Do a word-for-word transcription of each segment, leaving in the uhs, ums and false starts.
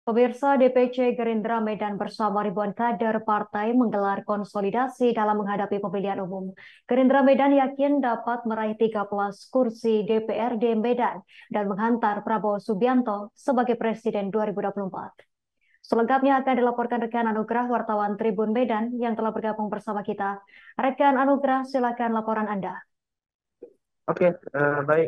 Pemirsa D P C Gerindra Medan bersama ribuan kader partai menggelar konsolidasi dalam menghadapi pemilihan umum. Gerindra Medan yakin dapat meraih tiga belas kursi D P R D Medan dan menghantar Prabowo Subianto sebagai Presiden dua ribu dua puluh empat. Selengkapnya akan dilaporkan rekan Anugrah wartawan Tribun Medan yang telah bergabung bersama kita. Rekan Anugrah, silakan laporan Anda. Oke, eh, baik.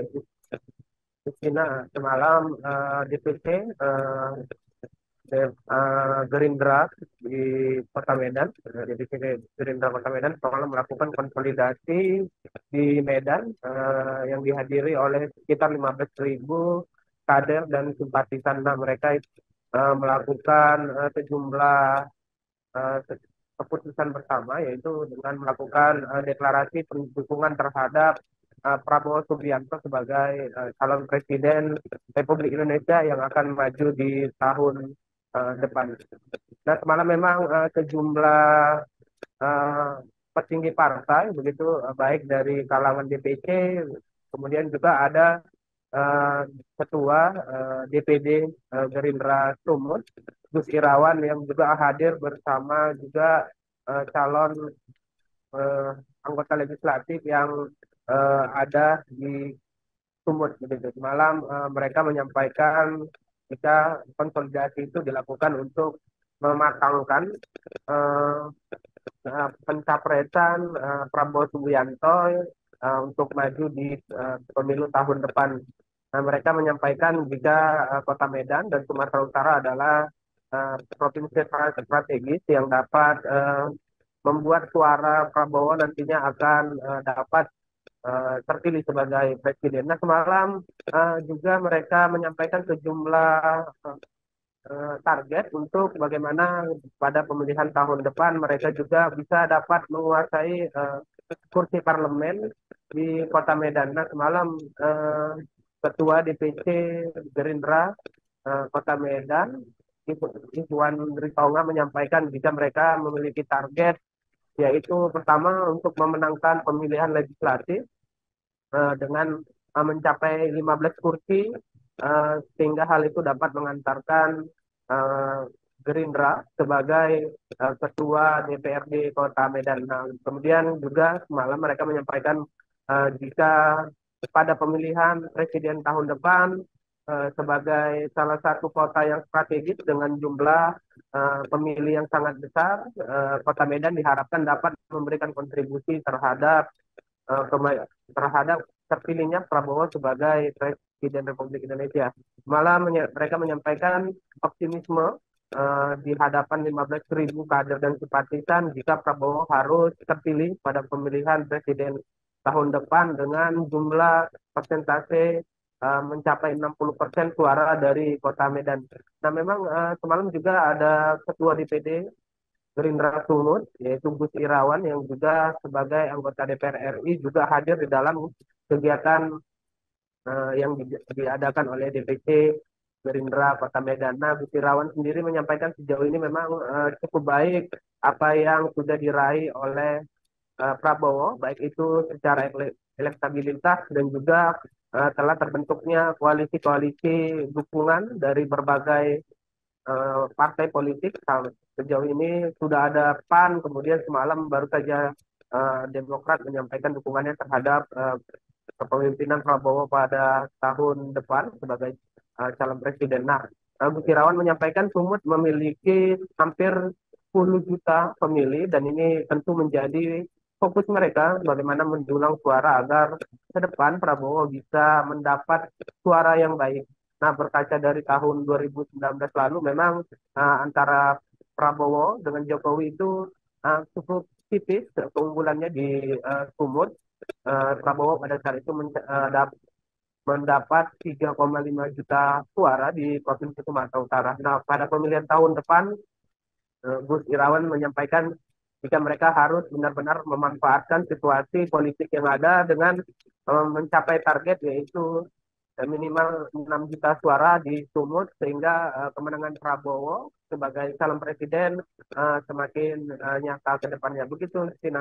Cina semalam eh, D P C eh, De- eh, Gerindra di Kota Medan, eh, D P C Gerindra Kota Medan semalam melakukan konsolidasi di Medan eh, yang dihadiri oleh sekitar lima belas ribu kader dan simpatisan. Nah, mereka eh, melakukan eh, sejumlah eh, se- keputusan bersama, yaitu dengan melakukan eh, deklarasi dukungan terhadap eh, Prabowo Subianto sebagai eh, calon presiden Republik Indonesia yang akan maju di tahun eh, depan. Nah, semalam memang eh, sejumlah eh, petinggi partai, begitu eh, baik dari kalangan D P C, kemudian juga ada eh, ketua eh, D P D eh, Gerindra Sumut, Gus Irawan yang juga hadir bersama juga eh, calon eh, anggota legislatif yang eh, ada di Sumut. Begitu. Malam eh, mereka menyampaikan jika konsolidasi itu dilakukan untuk mematangkan eh, eh, pencapresan eh, Prabowo Subianto eh, untuk maju di eh, pemilu tahun depan. Nah, mereka menyampaikan jika eh, Kota Medan dan Sumatera Utara adalah eh, provinsi strategis yang dapat eh, membuat suara Prabowo nantinya akan eh, dapat eh, terpilih sebagai presiden. Nah, semalam eh, juga mereka menyampaikan sejumlah eh, target untuk bagaimana pada pemilihan tahun depan mereka juga bisa dapat menguasai eh, kursi parlemen di Kota Medan. Nah, semalam eh, Ketua D P C Gerindra eh, Kota Medan, Ikhwan Ritonga menyampaikan jika mereka memiliki target, yaitu pertama untuk memenangkan pemilihan legislatif eh, dengan eh, mencapai lima belas kursi, eh, sehingga hal itu dapat mengantarkan eh, Gerindra sebagai eh, ketua D P R D Kota Medan. Nah, kemudian juga semalam mereka menyampaikan eh, jika pada pemilihan presiden tahun depan eh, sebagai salah satu kota yang strategis dengan jumlah eh, pemilih yang sangat besar, eh, Kota Medan diharapkan dapat memberikan kontribusi terhadap eh, kema- terhadap terpilihnya Prabowo sebagai Presiden Republik Indonesia. Malah menye- mereka menyampaikan optimisme eh, di hadapan lima belas ribu kader dan simpatisan jika Prabowo harus terpilih pada pemilihan Presiden tahun depan dengan jumlah persentase eh, mencapai enam puluh persen suara dari Kota Medan. Nah, memang eh, semalam juga ada Ketua D P D Gerindra Sumut, yaitu Gus Irawan yang juga sebagai anggota D P R R I juga hadir di dalam kegiatan eh, yang di- diadakan oleh D P C Gerindra Kota Medan. Nah, Gus Irawan sendiri menyampaikan sejauh ini memang eh, cukup baik apa yang sudah diraih oleh eh, Prabowo, baik itu secara ele- elektabilitas dan juga eh, telah terbentuknya koalisi-koalisi dukungan dari berbagai eh, partai politik. Sejauh ini sudah ada PAN, kemudian semalam baru saja eh, Demokrat menyampaikan dukungannya terhadap eh, kepemimpinan Prabowo pada tahun depan sebagai eh, calon presiden. Nah, eh, Gus Irawan menyampaikan Sumut memiliki hampir sepuluh juta pemilih dan ini tentu menjadi fokus mereka bagaimana mendulang suara agar ke depan Prabowo bisa mendapat suara yang baik. Nah, berkaca dari tahun dua ribu sembilan belas lalu, memang eh, antara Prabowo dengan Jokowi itu eh, cukup tipis keunggulannya di eh, Sumut. Eh, Prabowo pada saat itu men- eh, dap- mendapat tiga koma lima juta suara di Provinsi Sumatera Utara. Nah, pada pemilihan tahun depan, eh, Gus Irawan menyampaikan jika mereka harus benar-benar memanfaatkan situasi politik yang ada dengan eh, mencapai target, yaitu eh, minimal enam juta suara di Sumut sehingga eh, kemenangan Prabowo sebagai calon presiden eh, semakin eh, nyata ke depannya. Begitu, Tina.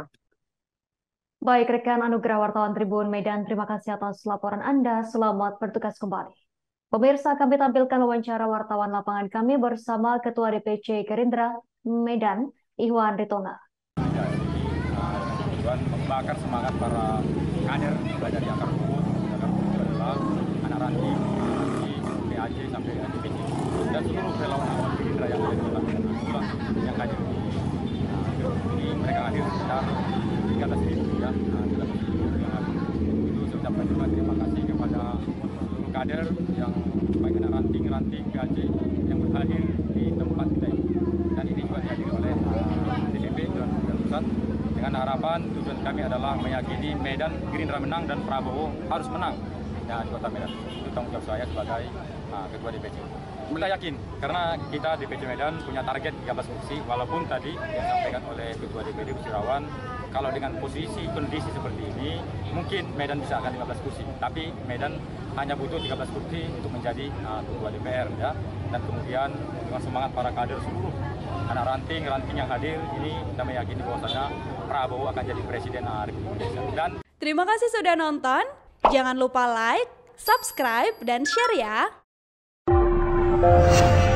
Baik, rekan Anugrah wartawan Tribun Medan, terima kasih atas laporan Anda. Selamat bertugas kembali. Pemirsa, kami tampilkan wawancara wartawan lapangan kami bersama Ketua D P C Gerindra Medan, Ihwan Ritonga. Ya, ini uh, tujuan membakar semangat para kader mulai dari akar rumput. Akar rumput adalah anak ranting di P A J sampai D P C dan seluruh relawan awal Gerindra yang ada di Medan itulah yang hadir di uh, ini. Mereka hadir sekitar tiga belas ribu ya, nah, tiga belas ribu yang hadir. Itu saya ucapkan juga terima kasih kepada seluruh kader yang baik anak ranting-ranting P A J yang berhadir di tempat kita ini. Dan ini juga dihadiri oleh uh, D P P dan pusat dengan harapan tujuan kami adalah meyakini Medan Gerindra menang dan Prabowo harus menang ya, di Kota Medan. Itu tanggung jawab saya sebagai uh, Ketua D P C. Kita yakin karena kita D P C Medan punya target tiga belas kursi, walaupun tadi yang disampaikan oleh Ketua D P D Busirawan kalau dengan posisi kondisi seperti ini mungkin Medan bisa akan lima belas kursi, tapi Medan hanya butuh tiga belas kursi untuk menjadi uh, Ketua D P R ya. Dan kemudian dengan semangat para kader seluruh anak ranting-ranting yang hadir ini, kita meyakini bahwasanya Prabowo akan jadi Presiden Republik Indonesia. Dan terima kasih sudah nonton. Jangan lupa like, subscribe, dan share ya.